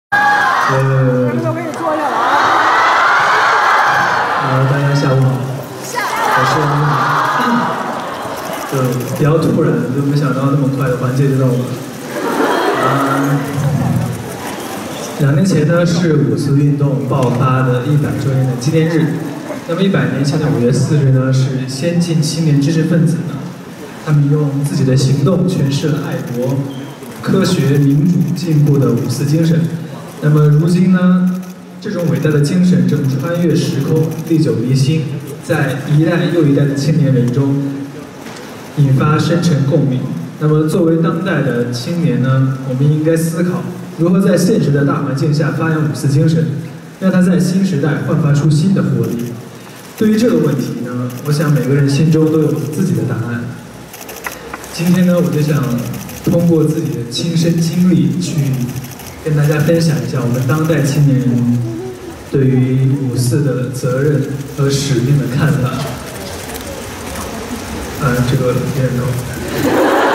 都可以坐下了啊！ 大家下午好，我是比较突然，就没想到那么快的环节就到我了。2年前呢是五四运动爆发的100周年的纪念日。那么100年前的5月4日呢，是先进青年知识分子呢，他们用自己的行动诠释了爱国、科学、民主、进步的五四精神。那么如今呢，这种伟大的精神正穿越时空，历久弥新，在一代又一代的青年人中引发深沉共鸣。那么作为当代的青年呢，我们应该思考如何在现实的大环境下发扬五四精神，让它在新时代焕发出新的活力。对于这个问题呢，我想每个人心中都有自己的答案。今天呢，我就想通过自己的亲身经历去跟大家分享一下我们当代青年人对于五四的责任和使命的看法。这个有点高。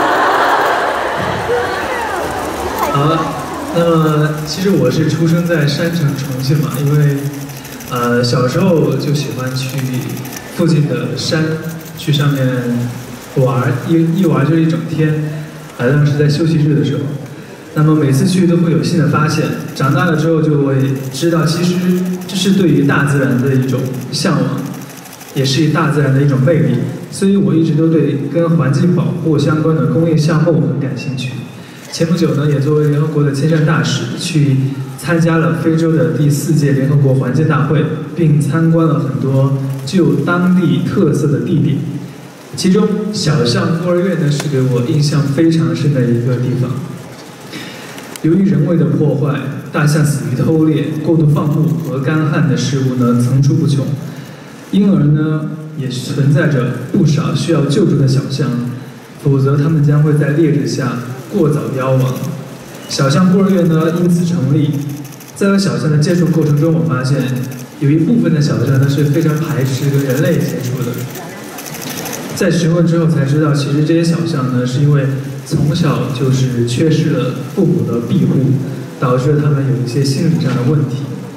好，那么其实我是出生在山城重庆嘛，因为小时候就喜欢去附近的山，去上面玩，一玩就一整天，当时在休息日的时候。那么每次去都会有新的发现，长大了之后就会知道，其实这是对于大自然的一种向往，也是大自然的一种魅力。所以我一直都对跟环境保护相关的公益项目很感兴趣。前不久呢，也作为联合国的亲善大使去参加了非洲的第4届联合国环境大会，并参观了很多具有当地特色的地点。其中小象孤儿院呢，是给我印象非常深的一个地方。由于人为的破坏，大象死于偷猎、过度放牧和干旱的事故呢层出不穷，因而呢也存在着不少需要救助的小象，否则它们将会在烈日下过早夭亡。小象孤儿院呢因此成立。在和小象的接触过程中，我发现有一部分的小象呢是非常排斥跟人类接触的。在询问之后才知道，其实这些小象呢是因为从小就是缺失了父母的庇护，导致他们有一些心理上的问题。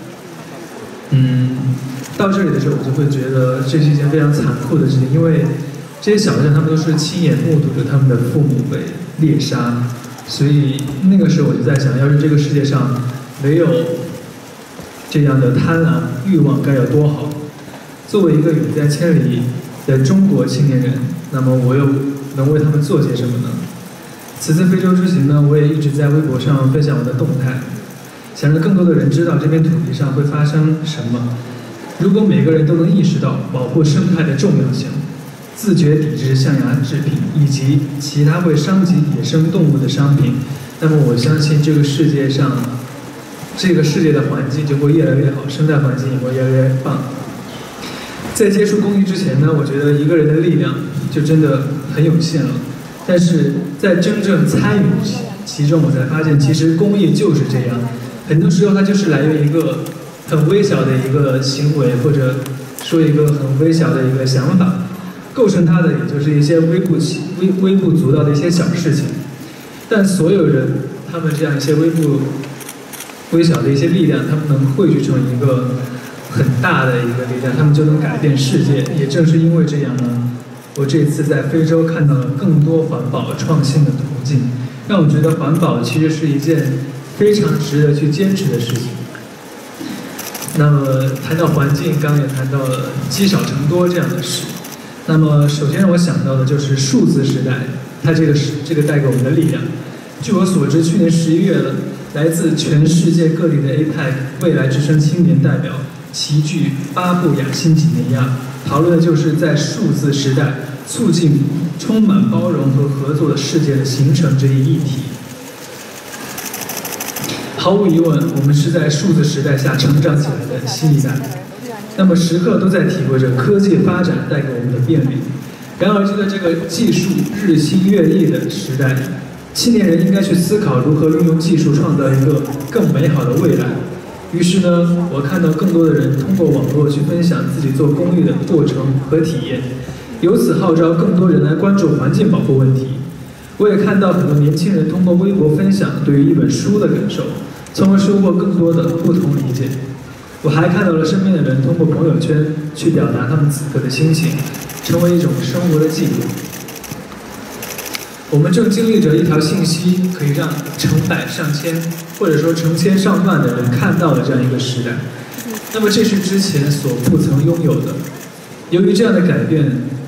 到这里的时候，我就会觉得这是一件非常残酷的事情，因为这些小象他们都是亲眼目睹着他们的父母被猎杀，所以那个时候我就在想，要是这个世界上没有这样的贪婪欲望，该有多好。作为一个远在千里的中国青年人，那么我又能为他们做些什么呢？此次非洲之行呢，我也一直在微博上分享我的动态，想让更多的人知道这片土地上会发生什么。如果每个人都能意识到保护生态的重要性，自觉抵制象牙制品以及其他会伤及野生动物的商品，那么我相信这个世界的环境就会越来越好，生态环境也会越来越棒。在接触公益之前呢，我觉得一个人的力量就真的很有限了。但是在真正参与其中，我才发现，其实公益就是这样。很多时候，它就是来源于一个很微小的一个行为，或者说一个很微小的一个想法，构成它的也就是一些微不足道的一些小事情。但所有人，他们这样一些微小的一些力量，他们能汇聚成一个很大的一个力量，他们就能改变世界。也正是因为这样呢，我这次在非洲看到了更多环保创新的途径，让我觉得环保其实是一件非常值得去坚持的事情。那么谈到环境，刚刚也谈到了积少成多这样的事。那么首先让我想到的就是数字时代，它这个带给我们的力量。据我所知，去年11月了，来自全世界各地的 APEC 未来之声青年代表齐聚巴布亚新几内亚，讨论的就是在数字时代促进充满包容和合作的世界的形成这一议题。毫无疑问，我们是在数字时代下成长起来的新一代，那么时刻都在体会着科技发展带给我们的便利。然而，就在这个技术日新月异的时代，青年人应该去思考如何运用技术创造一个更美好的未来。于是呢，我看到更多的人通过网络去分享自己做公益的过程和体验，由此号召更多人来关注环境保护问题。我也看到很多年轻人通过微博分享对于一本书的感受， 从而收获更多的不同理解。我还看到了身边的人通过朋友圈去表达他们此刻的心情，成为一种生活的记录。我们正经历着一条信息可以让成百上千，或者说成千上万的人看到的这样一个时代。那么这是之前所不曾拥有的。由于这样的改变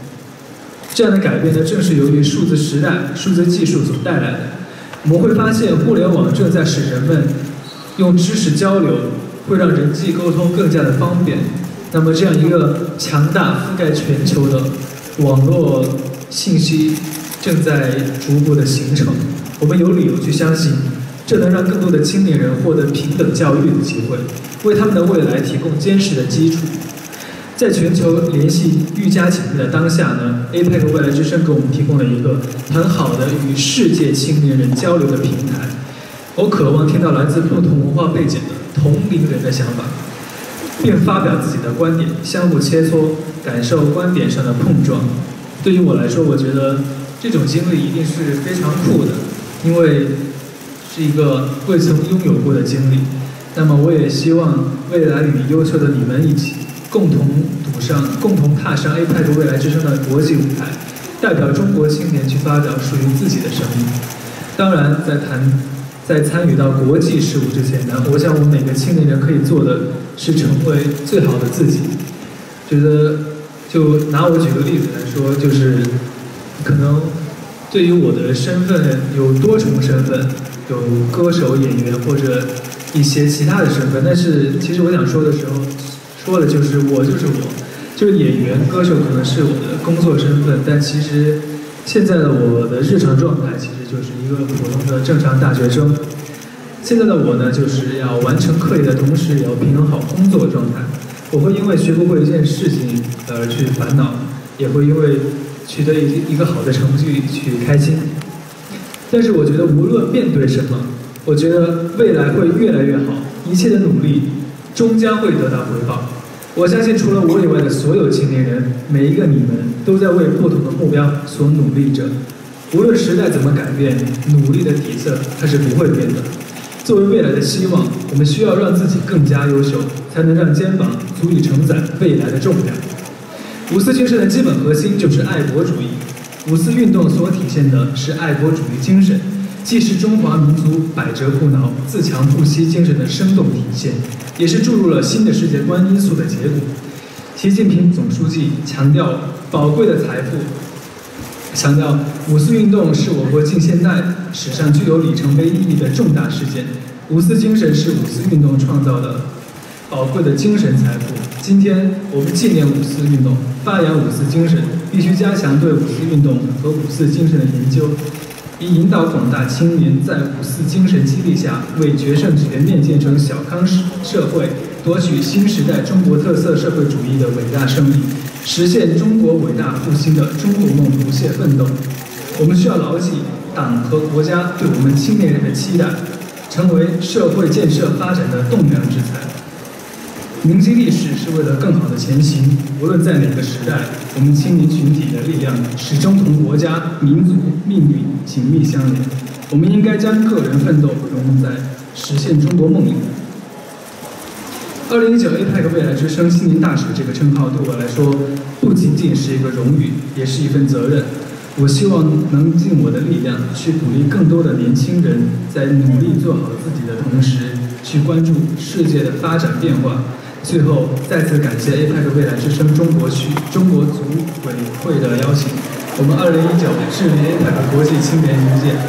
呢，正是由于数字时代、数字技术所带来的。我们会发现，互联网正在使人们用知识交流，会让人际沟通更加的方便。那么这样一个强大、覆盖全球的网络信息正在逐步的形成。我们有理由去相信，这能让更多的青年人获得平等教育的机会，为他们的未来提供坚实的基础。在全球联系愈加紧密的当下呢 ，APEC 未来之声给我们提供了一个很好的与世界青年人交流的平台。我渴望听到来自不同文化背景的同龄人的想法，并发表自己的观点，相互切磋，感受观点上的碰撞。对于我来说，我觉得这种经历一定是非常酷的，因为是一个未曾拥有过的经历。那么，我也希望未来与优秀的你们一起，共同踏上 APEC 未来之声的国际舞台，代表中国青年去发表属于自己的声音。当然，在参与到国际事务之前呢，我想我们每个青年人可以做的是成为最好的自己。觉得就拿我举个例子来说，就是可能对于我的身份有多重身份，有歌手、演员或者一些其他的身份，但是其实我想说的时候，说的就是我就是我，就是演员、歌手可能是我的工作身份，但其实现在的我的日常状态其实就是一个普通的正常大学生。现在的我呢，就是要完成课业的同时，也要平衡好工作状态。我会因为学不会一件事情而去烦恼，也会因为取得一个好的成绩去开心。但是我觉得无论面对什么，我觉得未来会越来越好，一切的努力终将会得到回报。我相信除了我以外的所有青年人，每一个你们都在为不同的目标所努力着。无论时代怎么改变，努力的底色它是不会变的。作为未来的希望，我们需要让自己更加优秀，才能让肩膀足以承载未来的重量。五四精神的基本核心就是爱国主义。五四运动所体现的是爱国主义精神，既是中华民族百折不挠、自强不息精神的生动体现，也是注入了新的世界观因素的结果。习近平总书记强调宝贵的财富，强调五四运动是我国近现代史上具有里程碑意义的重大事件，五四精神是五四运动创造的宝贵的精神财富。今天我们纪念五四运动，发扬五四精神，必须加强对五四运动和五四精神的研究，以引导广大青年在五四精神激励下，为决胜全面建成小康社会，夺取新时代中国特色社会主义的伟大胜利，实现中国伟大复兴的中国梦不懈奋斗。我们需要牢记党和国家对我们青年人的期待，成为社会建设发展的栋梁之才。铭记历史是为了更好的前行，无论在哪个时代，我们青年群体的力量始终同国家、民族命运紧密相连。我们应该将个人奋斗融入在实现中国梦里。2019 APEC 未来之声青年大使这个称号对我来说，不仅仅是一个荣誉，也是一份责任。我希望能尽我的力量，去鼓励更多的年轻人，在努力做好自己的同时，去关注世界的发展变化。最后，再次感谢 APEC 未来之声中国组委会的邀请，我们2019致力 APEC 国际青年营界。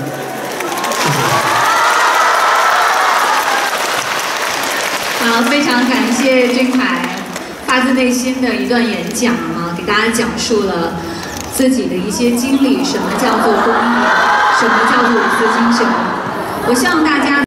好，非常感谢君凯发自内心的一段演讲啊，给大家讲述了自己的一些经历，什么叫做公益，什么叫做五四精神。我希望大家